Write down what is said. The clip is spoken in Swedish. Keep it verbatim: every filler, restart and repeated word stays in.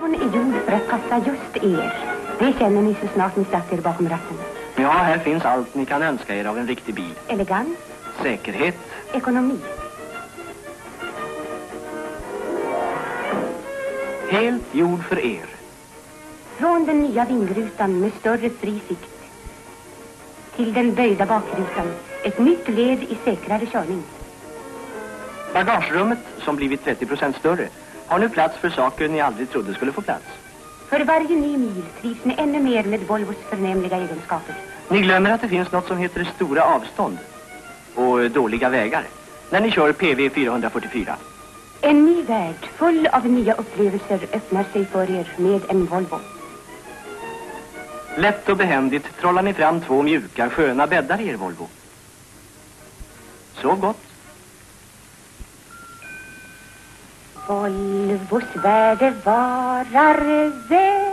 Volvon är gjord för att passa just er. Det känner ni så snart ni satt er bakom ratten. Ja, här finns allt ni kan önska er av en riktig bil. Elegans. Säkerhet. Ekonomi. Helt gjord för er. Från den nya vindrutan med större fri sikt till den böjda bakrutan. Ett nytt led i säkrare körning. Bagagerummet, som blivit trettio procent större, har nu plats för saker ni aldrig trodde skulle få plats. För varje ny mil trivs ni ännu mer med Volvos förnämliga egenskaper. Ni glömmer att det finns något som heter stora avstånd och dåliga vägar när ni kör P V fyrahundrafyrtiofyra. En ny värld full av nya upplevelser öppnar sig för er med en Volvo. Lätt och behändigt trollar ni fram två mjuka, sköna bäddar i er Volvo. Så gott. Volvos värde varar väl.